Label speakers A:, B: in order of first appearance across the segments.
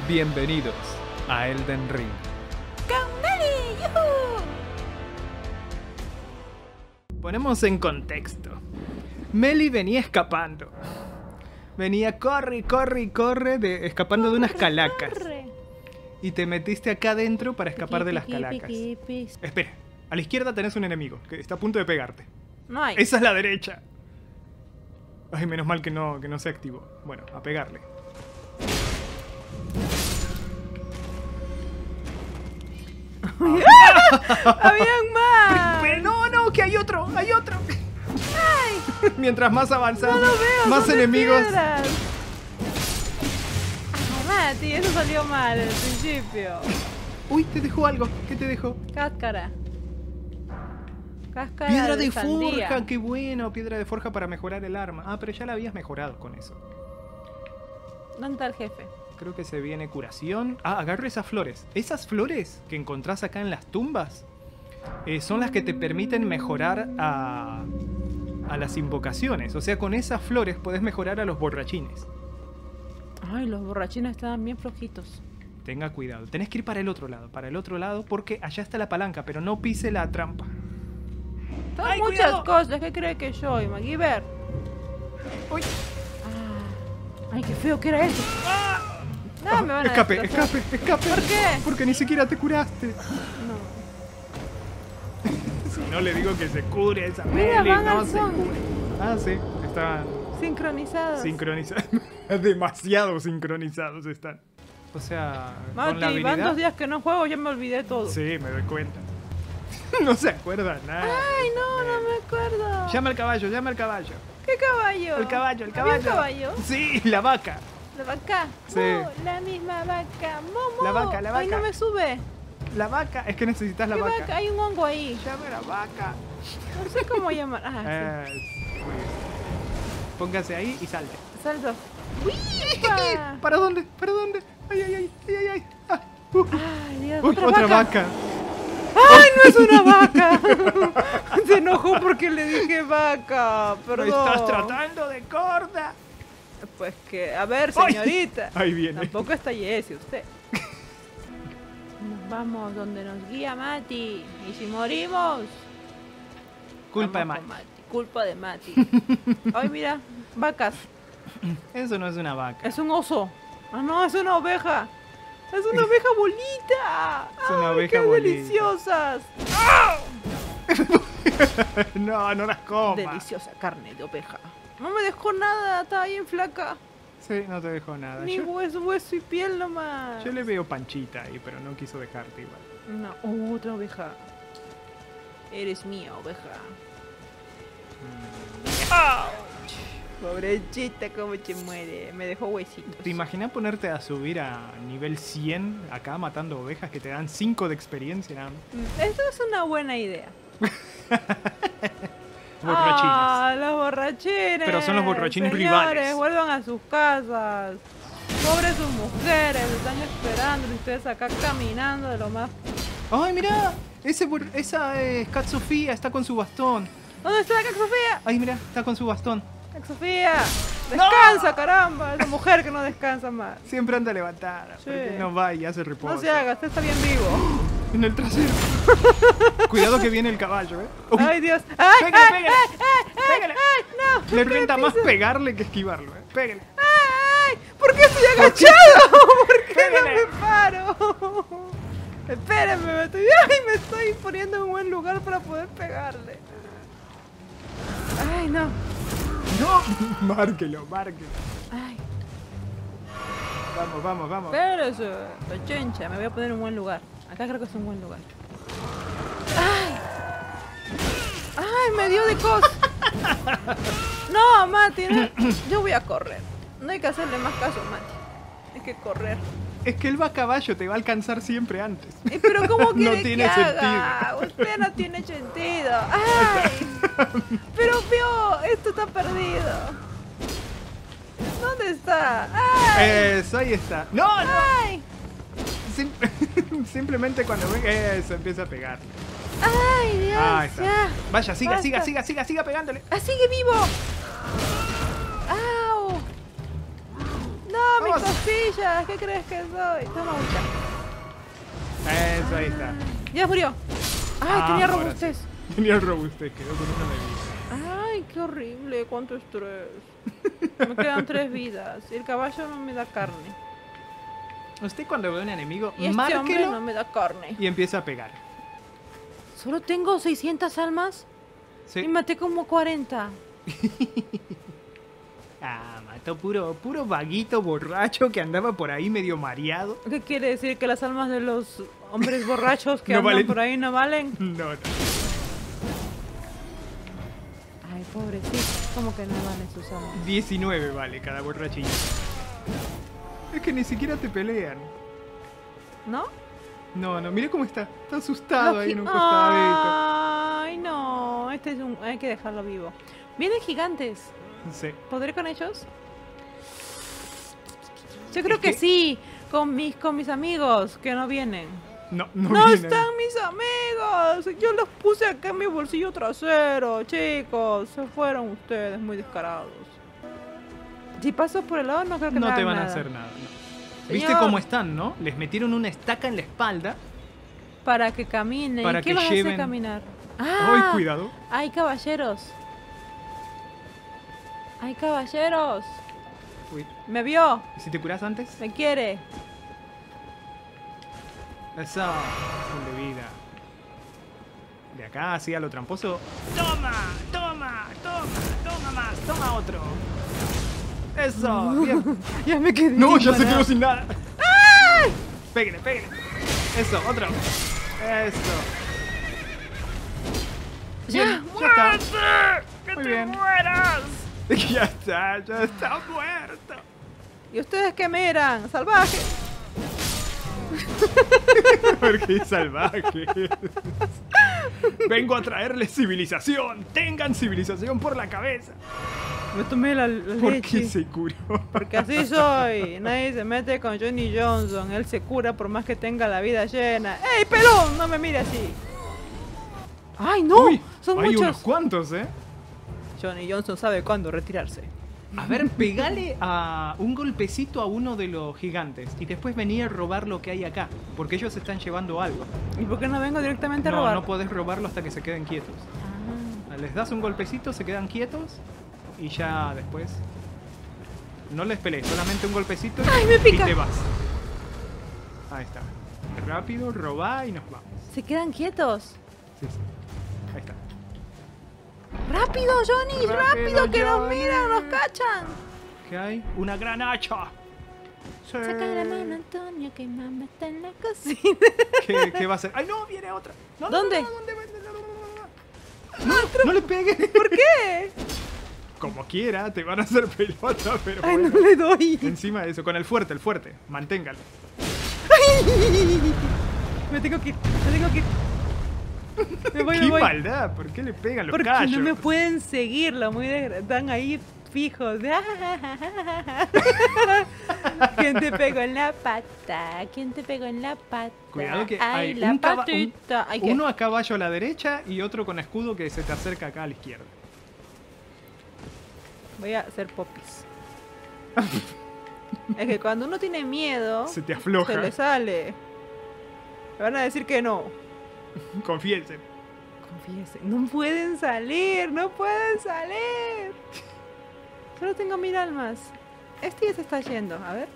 A: Bienvenidos a Elden Ring.
B: ¡Con Meli! ¡Yuhu!
A: Ponemos en contexto. Meli venía escapando. Venía corre, escapando de unas calacas.
B: Corre.
A: Y te metiste acá adentro para escapar de las
B: Piqui,
A: calacas.
B: piqui, piqui.
A: Espera, a la izquierda tenés un enemigo que está a punto de pegarte.
B: No hay.
A: Esa es la derecha. Ay, menos mal que no se activó. Bueno, a pegarle.
B: ¡Habían más!
A: Pero no, que hay otro.
B: ¡Ay!
A: Mientras más avanzas,
B: No lo veo.
A: más
B: son de
A: enemigos.
B: piedras. Ay, Mati, eso salió mal al principio.
A: Uy, te dejó algo. ¿Qué te dejó?
B: Cáscara. Cáscara
A: Piedra de
B: sandía.
A: forja, qué bueno. Piedra de forja para mejorar el arma. Ah, pero ya la habías mejorado con eso.
B: ¿Dónde está el jefe?
A: Creo que se viene curación. Ah, agarro esas flores. Esas flores que encontrás acá en las tumbas son las que te permiten mejorar a las invocaciones. O sea, con esas flores podés mejorar a los borrachines.
B: Ay, los borrachines estaban bien flojitos.
A: Tenga cuidado. Tenés que ir para el otro lado, porque allá está la palanca, pero no pise la trampa.
B: Son
A: ¡Ay,
B: muchas
A: cuidado!
B: cosas. ¿Qué cree que soy, MacGyver?
A: ¡Uy!
B: Ah. Ay, qué feo que era eso.
A: ¡Ah!
B: No, me van a
A: Escape.
B: destrozar. ¿Por qué?
A: Porque ni siquiera te curaste.
B: No.
A: Si no le digo que se cure esa
B: Mira,
A: Meli,
B: van
A: no
B: al
A: se
B: son.
A: cure. Ah, sí, estaban
B: Sincronizados.
A: sincronizados. Demasiado sincronizados están. O sea, con la
B: Mati, van 2
A: habilidad.
B: días que no juego, ya me olvidé todo.
A: Sí, me doy cuenta. No se acuerda nada.
B: Ay, no me acuerdo.
A: Llama al caballo.
B: ¿Qué caballo?
A: El caballo.
B: ¿Había un caballo?
A: Sí, la vaca.
B: ¿La vaca?
A: Sí.
B: La misma vaca. Momo.
A: La vaca.
B: Ay, no me sube.
A: La vaca, es que necesitas la
B: ¿Qué
A: vaca.
B: vaca? Hay un hongo ahí.
A: Llame a la vaca.
B: No sé cómo llamar. Ah,
A: Muy bien. Póngase ahí y salte.
B: sí. Salto. ¡Uipa!
A: ¿Para dónde? Ay. Ah,
B: Ay, Dios,
A: Uy, otra vaca.
B: ¡Ay, no es una vaca! Se enojó porque le dije vaca.
A: ¿Me
B: Perdón.
A: estás tratando de corda?
B: Pues que, a ver, señorita.
A: Ahí viene.
B: Tampoco está Jesse usted. Nos vamos donde nos guía Mati. Y si morimos,
A: Culpa de
B: vamos
A: Mati.
B: con Culpa de Mati. Ay, mira, vacas.
A: Eso no es una vaca.
B: Es un oso. Ah, no, es una oveja. Es una oveja bolita.
A: Es una
B: Ay,
A: oveja
B: qué
A: bolita.
B: deliciosas.
A: No las comas.
B: Deliciosa carne de oveja. No me dejó nada, estaba bien flaca.
A: Sí, no te dejo nada.
B: Ni hueso y piel nomás.
A: Yo le veo panchita ahí, pero no quiso dejarte igual.
B: No, otra oveja. Eres mía, oveja. Pobrecita, cómo se muere. Me dejó huesitos.
A: ¿Te imaginas ponerte a subir a nivel 100 acá matando ovejas que te dan 5 de experiencia nada más?
B: Eso es una buena idea.
A: Borrachines.
B: Ah, los borrachines.
A: Pero son los borrachines
B: Señores,
A: rivales.
B: vuelvan a sus casas. Pobres sus mujeres, están esperando y ustedes acá caminando de lo más...
A: ¡Ay, mira! Esa es Cat Sofía, está con su bastón.
B: ¿Dónde está la Cac Sofía?
A: ¡Ay, mira! Está con su bastón.
B: Cac Sofía, descansa, caramba. Esa mujer que no descansa más.
A: Siempre anda levantada.
B: Sí.
A: Porque no va y hace reposo.
B: No se haga, usted está bien vivo.
A: En el trasero. Cuidado que viene el caballo, ¿eh? Uy,
B: Ay, Dios. ¡Ay,
A: Pégale,
B: ay,
A: pégale.
B: ay,
A: Pégale.
B: ay, no!
A: le
B: ¿Por qué
A: renta
B: me
A: más
B: pisas?
A: pegarle que esquivarlo, ¿eh? Pégale.
B: ¡Ay! ¿Por qué estoy agachado? ¿Por qué no
A: Pégale.
B: me paro? Espérenme, me estoy poniendo en un buen lugar para poder pegarle. Ay, no.
A: No, márquelo.
B: Ay,
A: Vamos.
B: espérese, chencha, me voy a poner en un buen lugar. Acá creo que es un buen lugar. ¡Ay! ¡Ay, me dio de cos! No, Mati, no. Yo voy a correr. No hay que hacerle más caso, Mati. Hay que correr.
A: Es que él va a caballo, te va a alcanzar siempre antes.
B: Pero ¿cómo quiere
A: No tiene
B: que haga? Usted no tiene sentido. ¡Ay! Pero vio, esto está perdido. ¿Dónde está? ¡Ay!
A: Eso, ahí está. ¡No!
B: ¡Ay!
A: Simplemente cuando venga eso, empieza a pegarle.
B: ¡Ay, Dios!
A: Ahí está.
B: Ya.
A: Vaya,
B: Basta.
A: siga pegándole.
B: ¡Ah, sigue vivo! ¡Au! ¡No,
A: ¡Vamos!
B: costillas! ¿Qué crees que soy? Toma agüita.
A: Eso, ahí está.
B: Ya murió. Ay, tenía
A: ahora
B: robustez.
A: sí. Tenía el robustez, quedó con una de vida.
B: Ay, qué horrible, cuánto estrés. Me quedan 3 vidas. Y el caballo no me da carne.
A: Usted cuando ve a un enemigo,
B: Y este hombre
A: márquelo
B: no me da carne.
A: y empieza a pegar.
B: Solo tengo 600 almas
A: Sí.
B: y maté como 40.
A: Ah, mató puro vaguito borracho que andaba por ahí medio mareado.
B: ¿Qué quiere decir? ¿Que las almas de los hombres borrachos que
A: No
B: andan
A: valen.
B: por ahí no valen?
A: No.
B: Ay, pobrecito. ¿Cómo que no valen sus almas?
A: 19 vale cada borrachillo. Es que ni siquiera te pelean.
B: ¿No?
A: No, mire cómo está. Está asustado
B: Los
A: ahí en un
B: gi-
A: costadito.
B: Ay, no. Este es un... Hay que dejarlo vivo. Vienen gigantes.
A: Sí.
B: ¿Podré con ellos? Yo creo que
A: que-
B: sí. Con mis amigos que no vienen.
A: No
B: ¡No
A: vienen.
B: están mis amigos! Yo los puse acá en mi bolsillo trasero, chicos. Se fueron ustedes, muy descarados. Si paso por el lado, no creo que me
A: No te
B: hagan
A: van a
B: nada.
A: hacer nada. No.
B: Señor.
A: ¿Viste cómo están, no? Les metieron una estaca en la espalda.
B: Para que caminen.
A: Para
B: ¿Y qué
A: que
B: los hace
A: lleven-
B: caminar?
A: ¡Ay, cuidado!
B: Hay caballeros. Hay caballeros.
A: Uy,
B: Me vio.
A: ¿y si te curas antes?
B: Me quiere.
A: Eso, full de vida. De acá, así a lo tramposo. ¡Toma! ¡Toma más! ¡Toma otro! ¡Eso! ¡Bien!
B: Ya me quedé.
A: ¡No!
B: sin
A: ¡Ya se
B: maná.
A: quedó sin nada! ¡Pégale! ¡Eso! ¡Otro! ¡Eso!
B: Ya.
A: Ya está.
B: ¡Que
A: Muy
B: te
A: bien.
B: mueras!
A: Ya está muerto.
B: ¿Y ustedes qué miran? ¡Salvaje!
A: Porque salvaje. Vengo a traerles civilización. Tengan civilización por la cabeza.
B: Me tomé la leche.
A: Porque se curó.
B: Porque así soy. Nadie se mete con Johnny Johnson. Él se cura por más que tenga la vida llena. ¡Ey, pelón! No me mire así. ¡Ay, no!
A: Uy,
B: Son
A: hay
B: muchos.
A: unos cuantos, ¿eh?
B: Johnny Johnson sabe cuándo retirarse.
A: A ver, pegale a un golpecito a uno de los gigantes y después vení a robar lo que hay acá, porque ellos están llevando algo.
B: ¿Y por qué no vengo directamente a
A: No,
B: robar?
A: no podés robarlo hasta que se queden quietos.
B: Ah.
A: Les das un golpecito, se quedan quietos y ya después... No les pelees, solamente un golpecito
B: ¡Ay, me pica!
A: y te vas. Ahí está. Rápido, robá y nos vamos.
B: ¿Se quedan quietos?
A: Sí. Ahí está.
B: ¡Rápido, Johnny! ¡Rápido! ¡Que nos
A: Johnny!
B: miran! ¡Nos cachan!
A: ¿Qué hay? ¡Una gran hacha! Sí.
B: Saca la mano, Antonio, que mamá está en la cocina.
A: ¿Qué va a hacer? ¡Ay, no! Viene otra. No,
B: ¿Dónde?
A: No le pegues.
B: ¿Por qué?
A: Como quiera, te van a hacer pelota, pero
B: Ay,
A: bueno.
B: no le doy.
A: Encima de eso, con el fuerte, manténgalo.
B: Me tengo que ir. Me voy,
A: ¡Qué
B: me voy.
A: maldad! ¿Por qué le pegan los
B: Porque
A: callos?
B: no me pueden seguir, están ahí fijos. ¿Quién te pegó en la pata? ¿Quién te pegó en la pata?
A: Cuidado que
B: Ay,
A: hay
B: la
A: un
B: patita. Ay, ¿qué?
A: uno a caballo a la derecha y otro con escudo que se te acerca acá a la izquierda.
B: Voy a hacer popis. Es que cuando uno tiene miedo,
A: Se te afloja.
B: se le sale. Me van a decir que no.
A: Confiesen.
B: Confiesen. No pueden salir, no pueden salir. Solo tengo 1000 almas. Este ya se está yendo, a ver.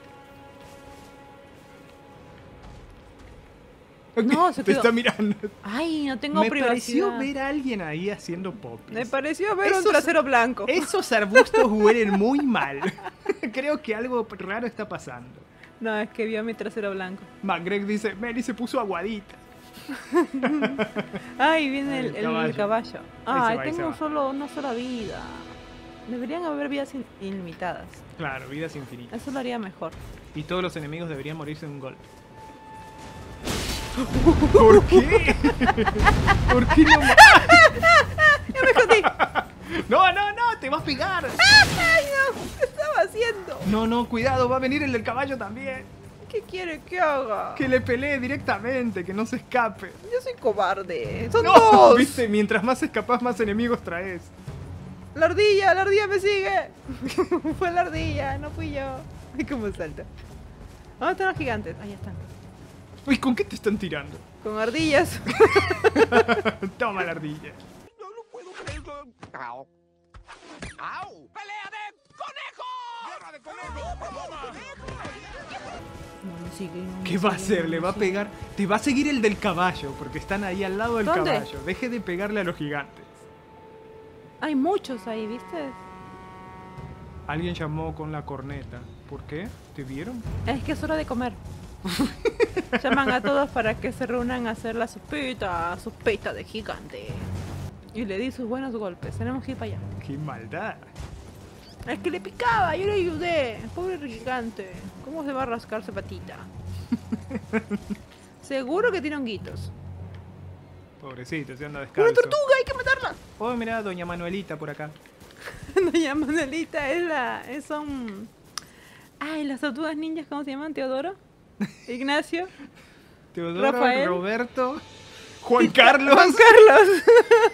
B: No, se
A: Te
B: quedó.
A: está mirando.
B: Ay, no tengo
A: Me
B: privacidad.
A: pareció ver a alguien ahí haciendo popis.
B: Me pareció ver un
A: Esos-
B: trasero blanco.
A: Esos arbustos huelen muy mal. Creo que algo raro está pasando.
B: No, es que vio mi trasero blanco.
A: Greg dice, Mary se puso aguadita.
B: Ay, viene
A: El
B: el
A: caballo.
B: caballo.
A: Ahí se
B: Ay,
A: va, ahí se
B: tengo
A: va.
B: una sola vida. Deberían haber vidas ilimitadas.
A: Claro, vidas infinitas.
B: Eso lo haría mejor.
A: Y todos los enemigos deberían morirse de un golpe. ¿Por qué? ¿Por qué no?
B: ¡Ya me escondí!
A: No, te va a pegar.
B: ¡Ay, no! ¿Qué estaba haciendo?
A: No, cuidado, va a venir el del caballo también.
B: ¿Qué quiere que haga?
A: Que le pelee directamente, que no se escape.
B: Yo soy cobarde. ¡Son
A: No,
B: dos!
A: viste, mientras más escapas, más enemigos traes.
B: ¡La ardilla me sigue! Fue la ardilla, no fui yo. Ay, cómo salta. ¿Dónde están los gigantes? Ahí están.
A: Uy, ¿con qué te están tirando?
B: Con ardillas.
A: Toma la ardilla.
C: No lo puedo creerlo. ¡Au! ¡Au! ¡Pelea de conejo! ¡Guerra de conejo!
B: No me sigue, no me
A: ¿Qué va a
B: sigue,
A: hacer?
B: no
A: Le
B: me
A: va a
B: sigue.
A: pegar. Te va a seguir el del caballo, porque están ahí al lado del
B: ¿Dónde?
A: caballo. Deje de pegarle a los gigantes.
B: Hay muchos ahí, ¿viste?
A: Alguien llamó con la corneta. ¿Por qué? ¿Te vieron?
B: Es que es hora de comer. Llaman a todos para que se reúnan a hacer la sopita de gigante. Y le di sus buenos golpes. Tenemos que ir para allá.
A: ¡Qué maldad!
B: Es que le picaba, yo le ayudé. Pobre gigante. ¿Cómo se va a rascar su patita? Seguro que tiene honguitos.
A: Pobrecito, se anda descalzo.
B: ¡Una tortuga! ¡Hay que matarla!
A: Oh, mira, doña Manuelita por acá.
B: Doña Manuelita son... Ay, las tortugas ninjas, ¿cómo se llaman? ¿Teodoro? ¿Ignacio?
A: Teodoro,
B: Rafael.
A: Roberto, Juan Carlos.
B: ¡Juan Carlos!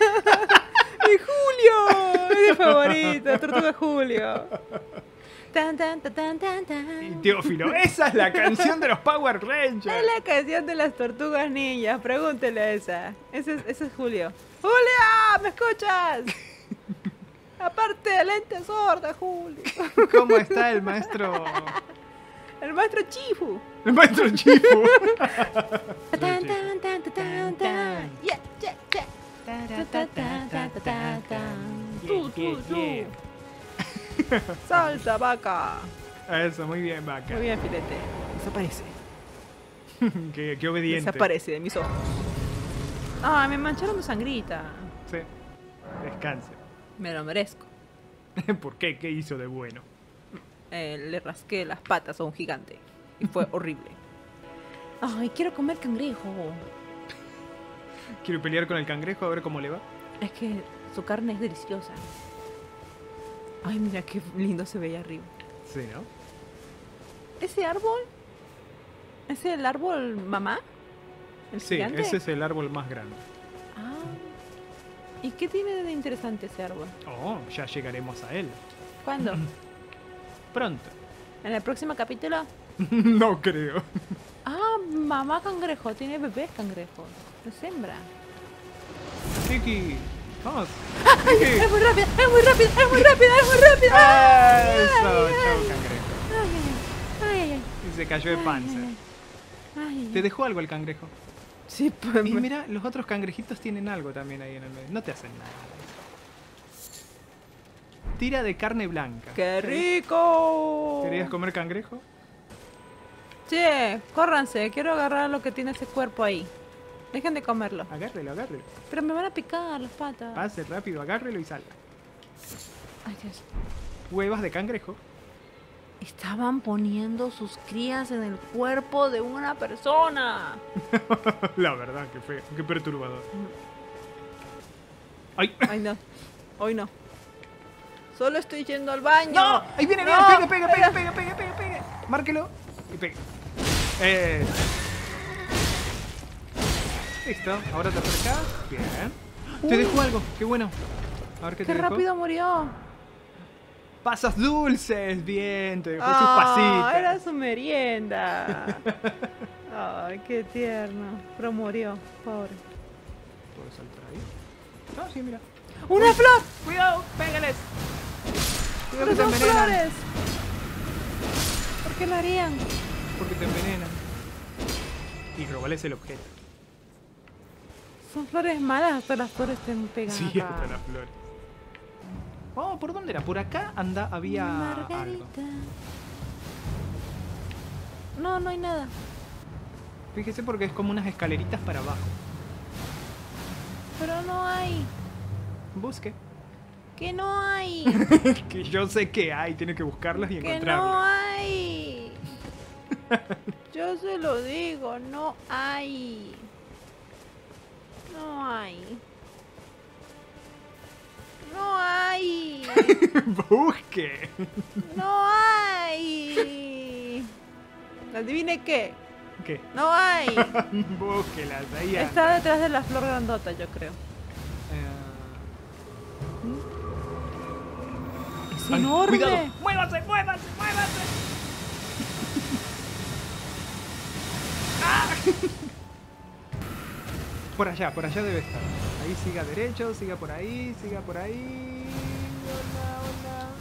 B: ¡Y Julio! ¡Es mi favorito! ¡Tortuga Julio! Tan, tan, tan, tan, tan, tan.
A: Y Teófilo. Esa es la canción de los Power Rangers.
B: Es la canción de las tortugas ninjas. Pregúntele a esa. Ese es Julio. ¡Julio! ¿Me escuchas? Aparte de lente sorda, Julio.
A: ¿Cómo está el maestro?
B: El maestro Chifu.
A: El maestro Chifu.
B: Tan, tan, tan, tan, tan. Yeah, yeah, yeah. Ta, ta, ta, ta, ta, ta, ta. Tú, tú, tú. Salta, vaca.
A: Eso, muy bien, vaca.
B: Muy bien, filete. Desaparece.
A: Qué obediente.
B: Desaparece de mis ojos. Ah, me mancharon de sangrita.
A: Sí. Descanse.
B: Me lo merezco.
A: ¿Por qué? ¿Qué hizo de bueno?
B: Le rasqué las patas a un gigante. Y fue horrible. Ay, quiero comer cangrejo.
A: Quiero pelear con el cangrejo a ver cómo le va.
B: Es que su carne es deliciosa. Ay, mira qué lindo se veía arriba.
A: Sí, ¿no?
B: ¿Ese árbol? ¿Es el árbol mamá? ¿El
A: Sí,
B: gigante?
A: ese es el árbol más grande.
B: Ah. ¿Y qué tiene de interesante ese árbol?
A: Oh, ya llegaremos a él.
B: ¿Cuándo?
A: Pronto.
B: ¿En el próximo capítulo?
A: No creo.
B: Ah, mamá cangrejo. Tiene bebés cangrejos. Es hembra.
A: Kiki, vamos.
B: ¡Es muy rápida! ¡Es muy rápida! ¡Es muy rápida! ¡Es muy rápida!
A: Eso,
B: ay,
A: chau
B: ay.
A: cangrejo.
B: ¡Ay, ay, ay!
A: Y se cayó de panza.
B: Ay, ay.
A: ¿Te dejó algo el cangrejo?
B: Sí, pues.
A: Y mira, los otros cangrejitos tienen algo también ahí en el medio. No te hacen nada. Tira de carne blanca.
B: ¡Qué rico!
A: ¿Querías comer cangrejo?
B: Che, córranse. Quiero agarrar lo que tiene ese cuerpo ahí. Dejen de comerlo.
A: Agárrelo, agárrelo.
B: Pero me van a picar las patas.
A: Pase rápido, agárrelo y salga.
B: Ay, Dios.
A: Huevas de cangrejo.
B: Estaban poniendo sus crías en el cuerpo de una persona.
A: La verdad, qué feo, qué perturbador. ¡Ay!
B: Ay, no. Hoy no. Solo estoy yendo al baño.
A: ¡No! ¡Ahí viene,
B: No,
A: viene! ¡Pega, pega,
B: espera.
A: pega, pega, pega, pega! Márquelo y pega. Listo, ahora te acercas. Bien. Te
B: Uy.
A: dejó algo, qué bueno. A ver qué te
B: ¡Qué
A: dejó.
B: rápido murió!
A: Pasas dulces, bien, te dejó sus
B: Ah,
A: pasitas.
B: era su merienda. Ay, qué tierno. Pero murió, pobre.
A: ¿Puedo saltar ahí? No, sí, mira.
B: ¡Una flor!
A: ¡Cuidado! ¡Pégales!
B: ¡Pero
A: Cuidado que te
B: son
A: envenenan.
B: flores! ¿Por qué lo harían?
A: Porque te envenenan. Y robales el objeto.
B: Son flores malas, hasta las flores te pegan
A: Sí,
B: acá.
A: hasta las flores. Oh, ¿por dónde era? Por acá había algo.
B: Margarita. No, no hay nada.
A: Fíjese porque es como unas escaleritas para abajo.
B: Pero no hay.
A: Busque.
B: Que no hay.
A: Que yo sé que hay, tiene que buscarlas y
B: Que no
A: encontrarlas.
B: hay. Yo se lo digo, no hay. No hay. No hay.
A: Busque.
B: No hay. Adivine qué.
A: ¿Qué?
B: No hay.
A: Búsquelas, ahí anda.
B: Está detrás de la flor grandota, yo creo. Es
A: Ay,
B: enorme.
A: ¡Cuidado! ¡Muévase, muévase, muévase! Por allá debe estar. Ahí siga derecho, siga por ahí, siga por ahí. Hola,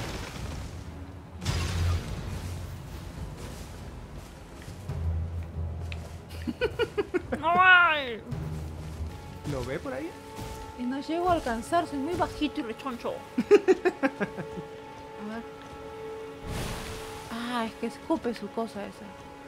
B: ¡Ay!
A: hola. ¿Lo ve por ahí?
B: Y no llego a alcanzar, soy muy bajito y rechoncho. A ver. Ah, es que escupe su cosa esa.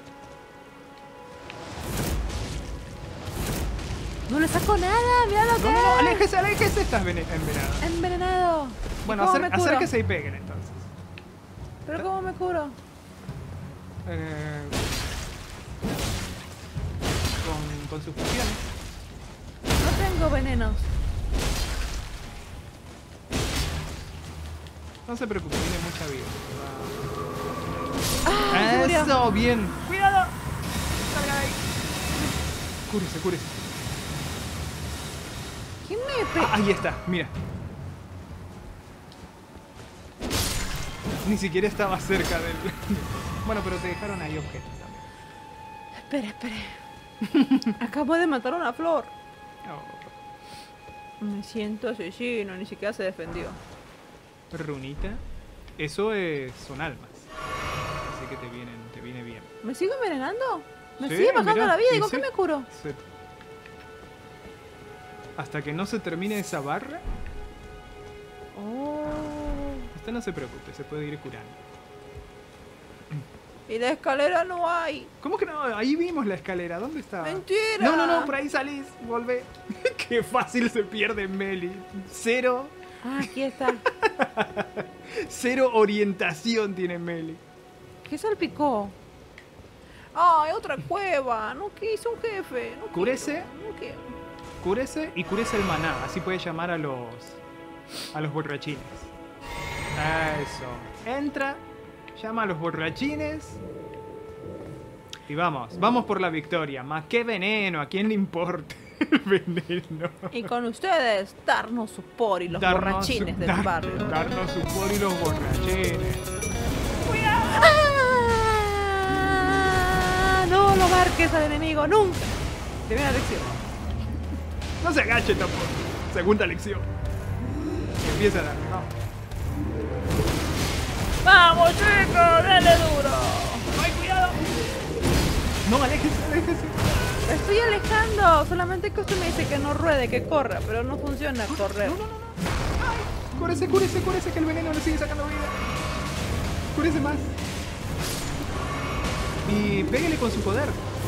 B: No le saco nada, mira lo que
A: No,
B: es.
A: aléjese, aléjese, estás envenenado.
B: Envenenado.
A: Bueno,
B: ¿Cómo me curo?
A: acérquese y peguen entonces.
B: ¿Pero cómo me curo?
A: Con sus pociones.
B: No tengo venenos.
A: No se preocupe, tiene mucha vida.
B: ¡Ah! se murió.
A: Eso, bien. ¡Cuidado! Salga de ahí. Cúrese, cúrese.
B: ¿Quién me pegó?
A: Ahí está, mira. Ni siquiera estaba cerca del... Bueno, pero te dejaron ahí objetos también.
B: Espere. Acabo de matar una flor.
A: Oh.
B: Me siento asesino, ni siquiera se defendió.
A: Runita. Eso son almas. Así que te viene bien.
B: ¿Me sigo envenenando? ¿Me
A: Sí,
B: sigue bajando
A: mirá,
B: la vida? ¿Y
A: y
B: con
A: sí.
B: qué me curo?
A: Hasta que no se termine esa barra,
B: Oh.
A: usted no se preocupe, se puede ir curando.
B: Y la escalera no hay.
A: ¿Cómo que no? Ahí vimos la escalera, ¿dónde está?
B: Mentira.
A: No, por ahí salís, volvé. Qué fácil se pierde Meli. Cero
B: Ah, aquí está.
A: orientación tiene Meli.
B: ¿Qué salpicó? ¡Ay, otra cueva! No quise un jefe. No
A: Cúrese.
B: quiero, no quiero.
A: Cúrese y cúrese el maná, así puede llamar a los borrachines. Eso. Entra, llama a los borrachines. Y vamos por la victoria. Más que veneno, ¿a quién le importa el veneno?
B: Y con ustedes, Darnos Supor y los borrachines del barrio.
A: Darnos Supor y los borrachines.
B: ¡Ah! No lo marques al enemigo, nunca. Primera lección.
A: No se agache tampoco. Segunda lección. Empieza a dar. No.
B: ¡Vamos, chicos! ¡Dale duro!
A: ¡Ay, cuidado! No, aléjese.
B: Me estoy alejando. Solamente que usted me dice que no ruede, que corra. Pero no funciona correr.
A: No. Ay, cúrese, que el veneno le sigue sacando vida. Cúrese más. Y pégale con su poder.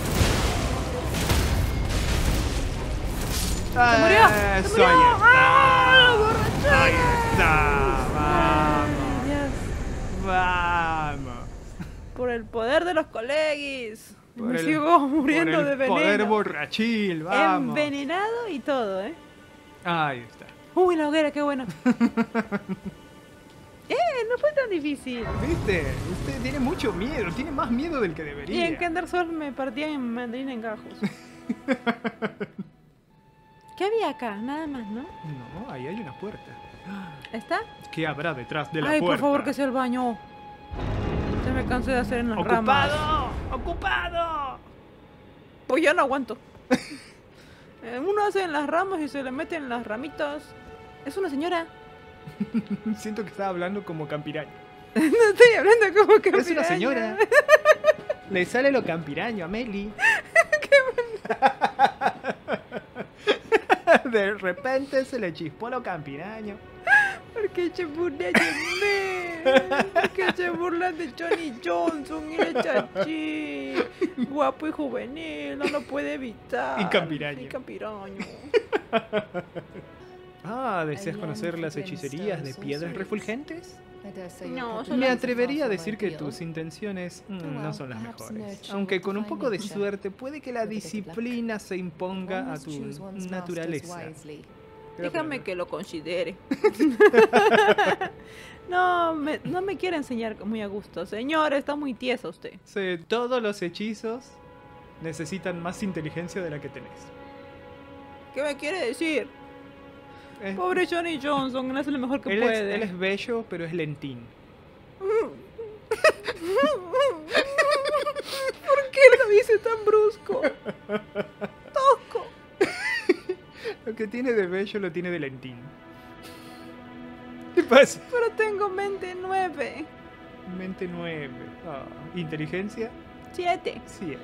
B: ¡Se murió! ¡Se murió! ¡Ah! ¡La borrachera!
A: Ahí está.
B: Ay, Dios.
A: Vamos.
B: Por el poder de los coleguis.
A: Por
B: Me
A: el-
B: sigo muriendo
A: por
B: de
A: el
B: veneno.
A: poder borrachil, vamos.
B: Envenenado y todo, ¿eh?
A: Ahí está.
B: Uy, la hoguera, qué bueno. No fue tan difícil.
A: ¿Viste? Usted tiene mucho miedo, tiene más miedo del que
B: Y
A: debería.
B: en Kinder Sol me partían en mandarín en gajos. ¿Qué había acá? Nada más, ¿no?
A: No, ahí hay una puerta.
B: ¿Está?
A: ¿Qué habrá detrás de la
B: Ay,
A: puerta?
B: por favor, que sea el baño. Ya me cansé de hacer en las ramas.
A: ¡Ocupado! ¡Ocupado!
B: Pues ya no aguanto. Uno hace en las ramas y se le mete en las ramitas. Es una señora.
A: Siento que estaba hablando como campiraño.
B: No estoy hablando como que
A: Es una señora. Le sale lo campiraño a Meli. De repente se le chispó lo campiraño.
B: Porque se burlan de mí. Porque se burlan de Johnny Johnson y de Chachi. Guapo y juvenil, no lo puede evitar.
A: Y campiraño.
B: Y campiraño.
A: Ah, ¿deseas conocer las hechicerías de piedras refulgentes?
B: No,
A: Me atrevería a decir que tus intenciones no son las mejores. Aunque con un poco de suerte puede que la disciplina se imponga a tu naturaleza. Pero
B: Déjame
A: bueno.
B: que lo considere. No me quiere enseñar muy a gusto. Señor, está muy tieso usted.
A: Sí, todos los hechizos necesitan más inteligencia de la que tenés.
B: ¿Qué me quiere decir?
A: Eh,
B: Pobre Johnny Johnson, él hace lo mejor que
A: él
B: puede.
A: es bello, pero es lentín.
B: ¿Por qué lo dice tan brusco? tosco. Tosco.
A: Lo que tiene de bello lo tiene de lentín. ¿Qué pasa?
B: Pero tengo mente 9.
A: Mente 9. Inteligencia
B: 7.
A: 7.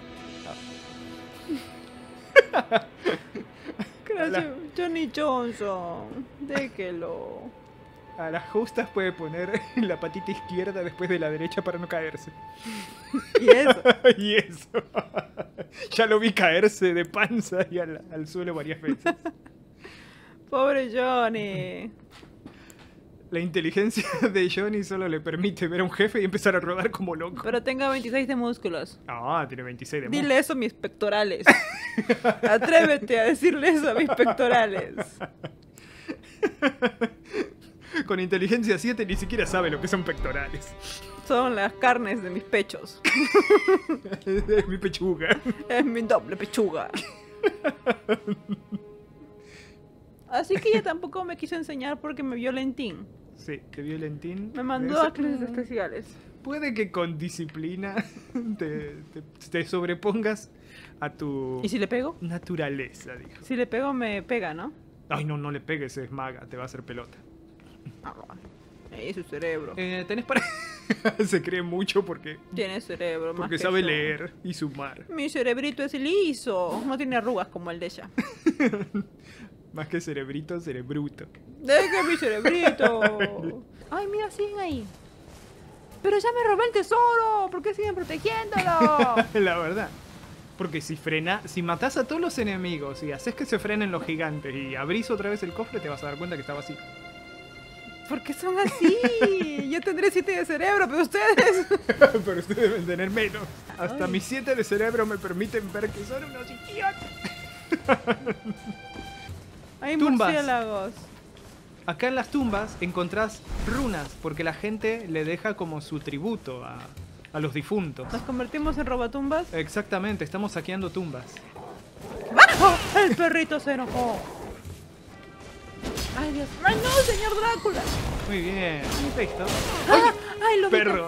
B: Gracias, Johnny Johnson. Déjelo.
A: A las justas puede poner la patita izquierda después de la derecha para no caerse.
B: ¿Y eso?
A: Y eso. Ya lo vi caerse de panza y al suelo varias veces.
B: Pobre Johnny.
A: La inteligencia de Johnny solo le permite ver a un jefe y empezar a rodar como loco.
B: Pero tengo 26 de músculos.
A: Ah, tiene 26 de
B: Dile eso a mis pectorales. Atrévete a decirle eso a mis pectorales.
A: Con inteligencia 7 ni siquiera sabe lo que son pectorales.
B: Son las carnes de mis pechos.
A: Es mi pechuga.
B: Es mi doble pechuga. Así que ella tampoco me quiso enseñar porque me vio lentín.
A: Sí, te vio lentín.
B: Me mandó a clases especiales.
A: Puede que con disciplina te sobrepongas a tu
B: ¿Y si le pego?
A: naturaleza, dijo.
B: Si le pego me pega, ¿no?
A: Ay, no le pegues, es maga, te va a hacer pelota.
B: Es su cerebro.
A: ¿Tenés para...? Se cree mucho porque
B: Tiene cerebro, más que
A: sabe
B: yo.
A: leer y sumar.
B: Mi cerebrito es liso. No tiene arrugas como el de ella.
A: Más que cerebrito, cerebruto.
B: ¡Deja mi cerebrito! Ay, mira, siguen ahí. Pero ya me robé el tesoro. ¿Por qué siguen protegiéndolo?
A: La verdad. Porque si matás a todos los enemigos y haces que se frenen los gigantes y abrís otra vez el cofre, te vas a dar cuenta que está vacío.
B: ¿Por qué son así? Yo tendré 7 de cerebro, pero ustedes...
A: Pero ustedes deben tener menos. Hasta
B: Ay.
A: mis 7 de cerebro me permiten ver que son unos idiotas.
B: Hay
A: Tumbas.
B: murciélagos.
A: Acá en las tumbas encontrás runas, porque la gente le deja como su tributo a los difuntos.
B: ¿Nos convertimos en robatumbas?
A: Exactamente, estamos saqueando tumbas.
B: ¡Oh! El perrito se enojó. ¡Ay, Dios! ¡Ay, no, señor Drácula!
A: Muy bien, listo.
B: ¡Ah! ¡Ay, lo
A: Perro.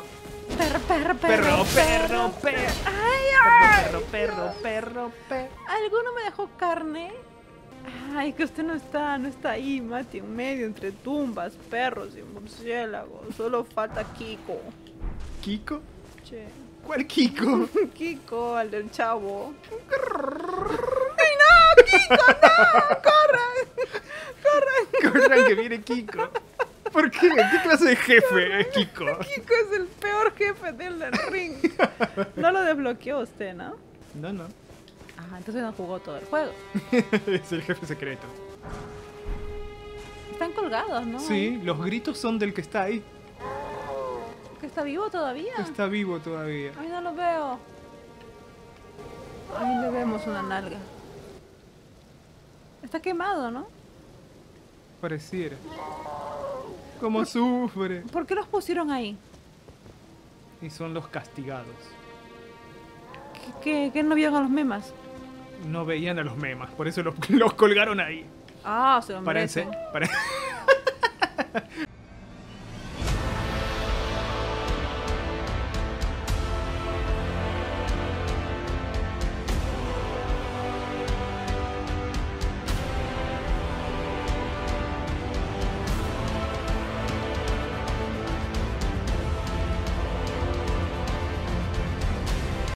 B: Perro. ¡Ay,
A: Perro.
B: ¿Alguno me dejó carne? Ay, que usted no está ahí, Mati, en medio, entre tumbas, perros y murciélagos. Solo falta Kiko.
A: ¿Kiko?
B: Che.
A: ¿Cuál Kiko?
B: Kiko, al del chavo. ¡Ay, no! ¡Kiko, no! ¡Corran!
A: Corran que viene Kiko. ¿Por qué? ¿Qué clase de jefe es Kiko?
B: Kiko es el peor jefe del ring. No lo desbloqueó usted, ¿no?
A: No.
B: Ah, entonces no jugó todo el juego.
A: Es el jefe secreto.
B: Están colgados, ¿no?
A: Sí, los gritos son del que está ahí.
B: ¿Que está vivo todavía?
A: Está vivo todavía.
B: Ay, no lo veo. Ahí le vemos una nalga. Está quemado, ¿no?
A: Pareciera. ¿Cómo sufre?
B: ¿Por qué los pusieron ahí?
A: Y son los castigados.
B: ¿Qué no vieron a los memas?
A: No veían a los memas, por eso los colgaron ahí.
B: Ah, se lo
A: Para,
B: merecen.